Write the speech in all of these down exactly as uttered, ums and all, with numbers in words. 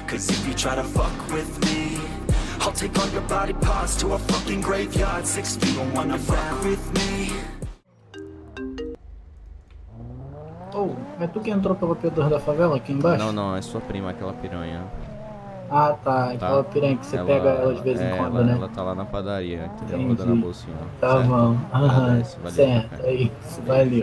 Cause if you try to fuck with me, I'll take all your body parts to a fucking graveyard. Six feet, don't wanna fuck with me. Oh, é tu que entrou pelo P dois da favela aqui embaixo? Não, não, é sua prima, aquela piranha. Ah, tá. Aquela Tá. piranha que você Ela- pega ela de vez em é, quando, ela, né? ela tá lá na padaria, entendeu? Entendi. Rodando a bolsinha. Tá certo? bom. Aham, Agradece, valeu, certo. cara. É isso, valeu.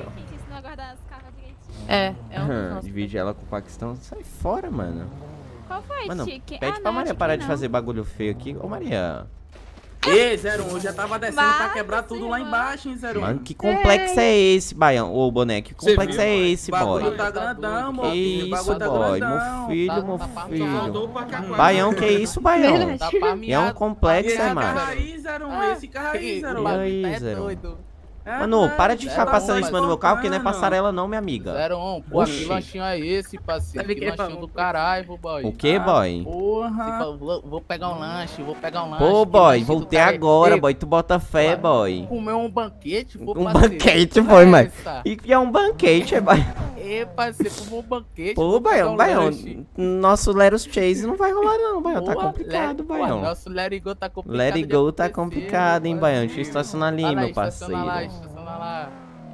É, é um dos Aham, nossos. divide ela com o Paquistão. Sai fora, mano. Qual foi, Mano, Tique? pede Ah, pra não, Maria Tique parar de não. fazer bagulho feio aqui. Ô, Maria. Ei, zero um, eu já tava descendo pra Vai, quebrar tudo lá senhor. embaixo, hein, zero um. Mano, que complexo é esse, Baião? Ô, boneco, que Cê complexo viu, é boy? esse, O bagulho boy? tá grandão, Que meu filho. O isso, bagulho tá boy? grandão. Meu filho, Tá- meu tá Só filho. faltou pra cá quase. Baião, que isso, Baião? Verdade. Tá E é um farmeado. complexo, Esse é, carro macho? aí, zero um, esse carro aí, zero O um. E aí, bagulho tá é zero um? doido. É, Mano, tá, para de zero ficar um, passando em tá cima do meu carro, porque não é focando. passarela não, minha amiga. zero um, pô, Oxi. que lanchinho é esse, parceiro? Sabe Que que é lanchinho pra- do caralho, boy. O que, Ah, boy? Porra. Tipo, vou, vou pegar um lanche, vou pegar um lanche. Pô, que boy, lanche do voltei caralho. agora, Ei, boy. Tu bota fé, Ué. boy. Comer um banquete, pô, Um parceiro. banquete Que foi, é mano. essa? E que é um banquete, é, boy. Ê, parceiro, comer um banquete. Pô, vou pegar Baião, um Baião. lanche. Nosso Leros Chase não vai rolar, não, Baião. Tá Porra, complicado, let- Baião. Pô, nosso Let It Go tá complicado. Let It de Go tá acontecer, complicado, hein, Baião. Deixa eu parceiro. estacionar ali, Vai lá, meu estaciona lá, parceiro. estaciona lá.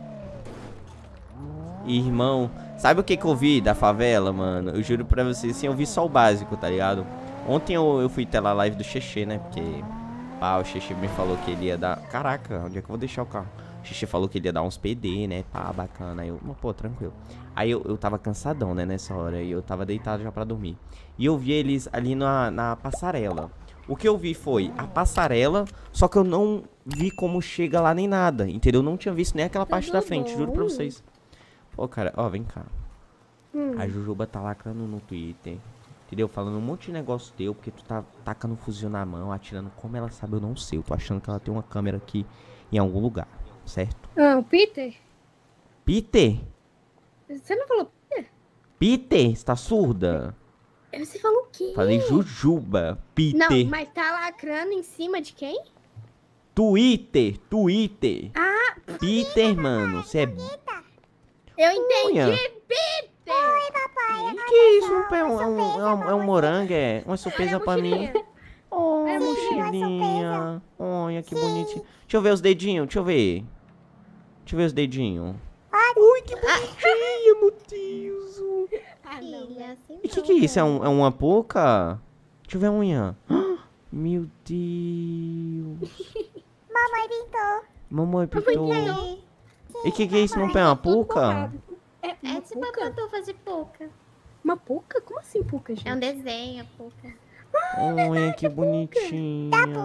Irmão, sabe o que que eu vi da favela, mano? Eu juro pra vocês, assim, eu vi só o básico, tá ligado? Ontem eu, eu fui ter lá a live do Xexê, né? Porque, pá, o Xexê me falou que ele ia dar... Caraca, onde é que eu vou deixar o carro? O Xexê falou que ele ia dar uns P D, né? Pá, bacana. Aí eu, pô, tranquilo. Aí eu, eu tava cansadão, né, nessa hora. E eu tava deitado já pra dormir. E eu vi eles ali na, na passarela. O que eu vi foi a passarela, só que eu não vi como chega lá nem nada, entendeu? Eu não tinha visto nem aquela parte da frente, juro pra vocês. Pô, cara, ó, vem cá. Hum. A Jujuba tá lacrando no Twitter, entendeu? Falando um monte de negócio teu, porque tu tá tacando um fuzil na mão, atirando. Como ela sabe, eu não sei. Eu tô achando que ela tem uma câmera aqui em algum lugar, certo? Ah, o Peter? Peter? Você não falou Peter? Peter? Você tá surda? Você falou o quê? Falei Jujuba. Peter. Não, mas tá lacrando em cima de quem? Twitter, Twitter. Ah, Peter, mano, você é... eu entendi, Olha. Peter! O que é isso? É um, é um, é um, é um morango, é uma surpresa pra mim. Oh, É mochilinha. Olha que bonitinho. Deixa eu ver os dedinhos, deixa eu ver. Deixa eu ver os dedinhos. Ui, que bonitinho, meu Deus. Ah, não, né? E que que é isso? É, um, é uma boca? Deixa eu ver a unha. Ah, meu Deus. Mamãe pintou. Mamãe pintou. E que que é isso? Não é uma puca? É, É uma tipo a puca? pantufa de puca. Uma puca? Como assim puca, gente? É um desenho, puca. Olha que bonitinha.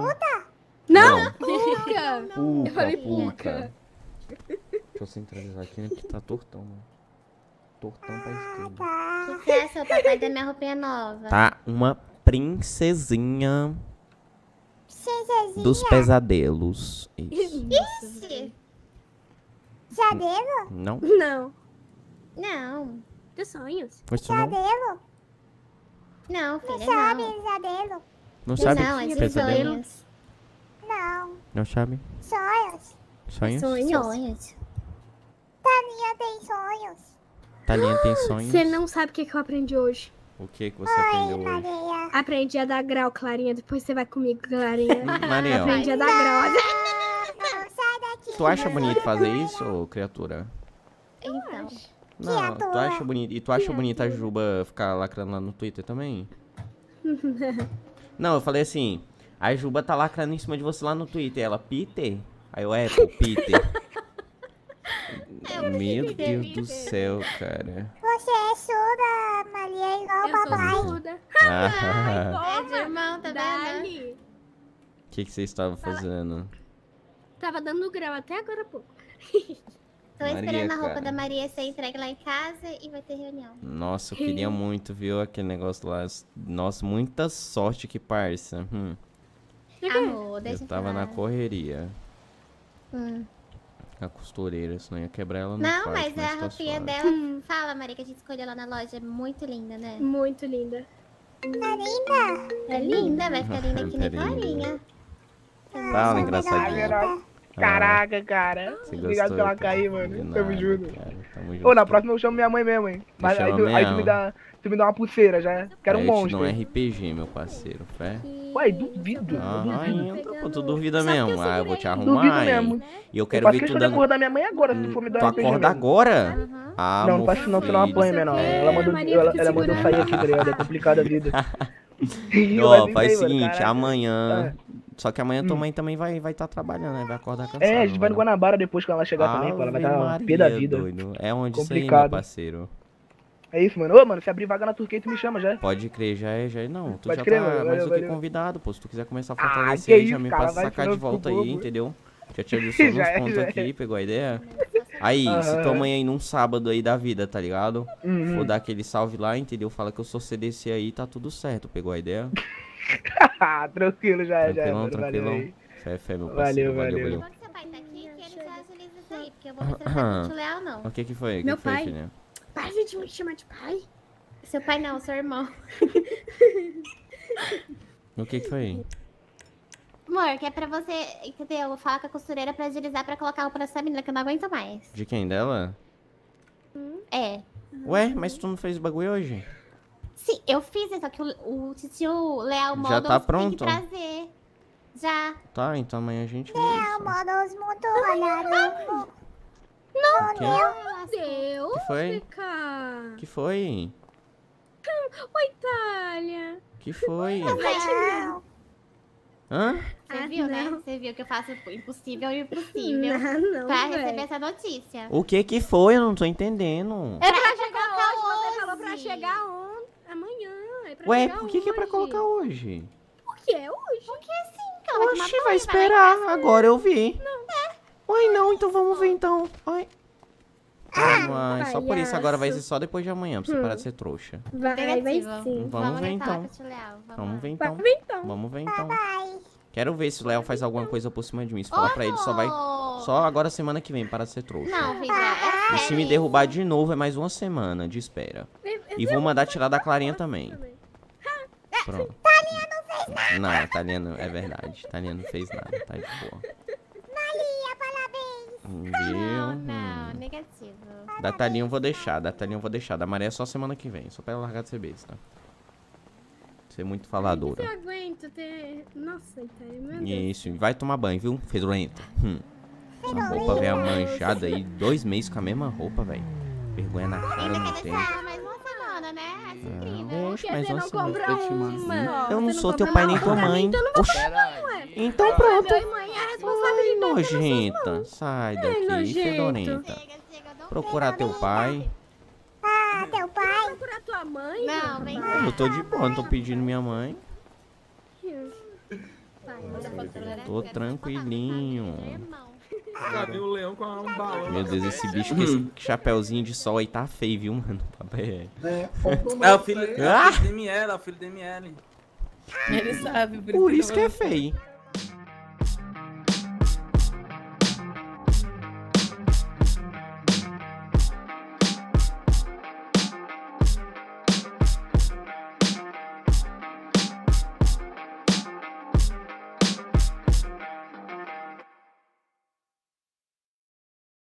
Não! Puca! Puca, Eu falei puca. Deixa eu centralizar aqui, né? Que tá tortão, mano. Tortão pra esquerda. O que é seu papai da minha roupinha nova? Tá uma princesinha Princesinha. dos pesadelos. Isso. Ixi. Jadelo? Não? Não. Não. Dos sonhos. Foi isso não? Jadelo? Não, filha, não. Sabe, Jadelo? Não sabe? Não, é de Pesadelo? sonhos. Não. Não sabe? Sonhos. Sonhos? Sonhos. Taninha tem sonhos. Talinha tem sonhos? Você não sabe o que, que eu aprendi hoje. O que que você aprendeu hoje? Maria. Aprendi a dar grau, Clarinha. Depois você vai comigo, Clarinha. Mariel, Aprendi a dar grau. Não, sai daqui. tu acha bonito fazer isso, ô criatura? Então. Não, tu Criatura. acha bonito. E tu acha bonito a Juba ficar lacrando lá no Twitter também? Não, eu falei assim, a Juba tá lacrando em cima de você lá no Twitter. Ela, Peter? Aí eu, é, pô, Peter. Meu Deus do céu, cara. Você é surda, Maria, igual o Eu sou papai. surda. Ah, É de irmão também, né? Dali. o que que você estava fazendo? Tava dando grau até agora há pouco. Tô Maria, esperando a roupa cara. da Maria ser entregue lá em casa e vai ter reunião. Nossa, eu queria muito, viu, aquele negócio lá. Nossa, muita sorte que parça. Hum, Amor, deixa eu tava na falar. correria. Hum. A costureira, senão ia quebrar ela no Não, quarto, mas a tá roupinha suave. dela, fala, Maria, que a gente escolheu lá na loja. É muito linda, né? Muito linda. É linda? É linda, vai ficar linda aqui na Tá linda. Clarinha. Fala, engraçadinha. Caraca, cara. Você Obrigado gostou, pela cara? cair, De mano. nada, Tamo junto. cara, tamo junto. Ô, na próxima eu chamo minha mãe mesmo, hein. Mas aí chama tu, aí tu mesmo. me dá. Tu me dá uma pulseira já. Quero um Aí eu te monstro. dou um R P G, meu parceiro, fé. Ué, duvido. Aham, duvido. entra, pô, tu duvida Só que eu mesmo. Ah, eu vou te arrumar, Duvido hein. mesmo. E eu Eu quero faço ver tu questão de dando... acordar minha mãe agora, se tu for me dar Tu um R P G acorda mesmo. agora? Ah, Não, não meu faz isso não, senão filho. apanha, menor. Ela mandou, Maria ela, fica ela mandou segurando. sair aqui, tá ligado? É complicada a vida. Ó, Mas faz o enfim, mano, seguinte, caraca. amanhã... Só que amanhã tua Hum. mãe também vai vai tá trabalhando, né? Vai acordar cansada. É, a gente vai no não Guanabara depois que ela chegar também, pô. Ela vai Ave estar Maria, pé da vida. doido. É onde isso aí, meu Complicado. parceiro? É isso, mano. Ô, mano, se abrir vaga na Turquia, tu me chama já. Pode crer, já é, já é. Não, tu Pode já crer, tá mano. mais Valeu, do que valeu. convidado, pô. Se tu quiser começar a Ah, fortalecer que aí, já isso, me cara, passa vai sacar de ensinar volta pro aí, povo. entendeu? Já te adiciono Já uns é, pontos já é. aqui, pegou a ideia? Aí, se Aham. tua mãe aí num sábado aí da vida, tá ligado? Uhum. For dar aquele salve lá, entendeu? Fala que eu sou C D C aí, tá tudo certo, pegou a ideia? Tranquilo, já é, já é, Tranquilão, mano. Valeu tranquilão. aí. Fé, fé, meu Valeu, parceiro. Valeu, valeu. valeu. Bom que seu pai tá aqui, que ele já agiliza isso aí, porque eu vou ver se ele tá muito leal, não. O que que foi? O que Meu que foi, pai. filha? Para de me chamar de pai. Seu pai não, seu irmão. O que que foi? Amor, que é pra você, entendeu? Falar com a costureira pra agilizar pra colocar o pra essa menina, que eu não aguento mais. De quem? Dela? É. Ué, mas tu não fez o bagulho hoje? Sim, eu fiz, só que o, o tio Léo Já Models tá tem pronto? que trazer. Já. Tá, então amanhã a gente vê isso. Models mudou, olhado. O quê? Meu Deus, Que foi? Fica. Que foi? Oi, Thalia. Que foi? Não. Hã? Você Ah, viu, né? não. Você viu que eu faço o impossível e o impossível Não, não, pra véi. receber essa notícia. O que que foi? Eu não tô entendendo. É pra chegar hoje, você falou pra chegar ontem. Amanhã. É pra Ué, chegar por que que é pra hoje. colocar hoje? Por que é hoje? Porque assim, que ela vai tomar Oxi, banho, vai lá esperar. em casa. Agora eu vi. Não. Ué, não, então vamos ver então. Ai. Ai, só por isso agora vai ser só depois de amanhã, pra você parar de ser trouxa. Vai, vai Negativo. sim. Vamos ver gritar lá então. com o tio Léo, vamos Vamos lá. ver Vai então. ver então. Vamos ver então. Quero ver se o Léo faz alguma coisa por cima de mim. Se falar pra ele, só vai. Só agora semana que vem, para de ser trouxa. Não, filha, é E se me sério. derrubar de novo, é mais uma semana de espera. E vou mandar tirar da Clarinha também. Pronto. Thalia não fez nada. Não, a Thalia não, é verdade. Thalia não fez nada, tá de boa. Thalia, parabéns. Viu? Não, Hum. não, negativo. Da Thalia eu vou deixar, da Thalia eu vou deixar. Da Maria é só semana que vem, só pra ela largar de ser besta. Ser muito Eu faladora. aguento ter... Nossa, Thalia, meu Deus. Isso, e vai tomar banho, viu? Fedorenta. Hum. Essa roupa velha manchada aí, dois meses com a mesma roupa, velho. Vergonha na cara Ainda não quer tem. deixar mais uma semana, né? Acho incrível. Oxe, Porque mas você não nossa, compra uma. eu não Você sou teu compra pai uma nem tua pra mim, mãe. Então não vou Oxi, Peraí. então pronto. Meu e mãe é a Ai, responsabilidade das suas nojenta. mãos. Sai Ai, daqui, nojento. fedorenta. Chega, chega, não Procurar teu pai. Ah, teu pai? Procurar tua mãe? Não, vem cá. Eu tô de boa, não tô pedindo minha mãe. Tô tranquilinho. Cadê o leão com um balão? Meu Deus, esse bicho com esse chapéuzinho de sol aí tá feio, viu, mano? Papai é. É, comprou É o filho, é Ah! o filho de M L, é o filho de M L. Ele sabe, Por isso que é feio.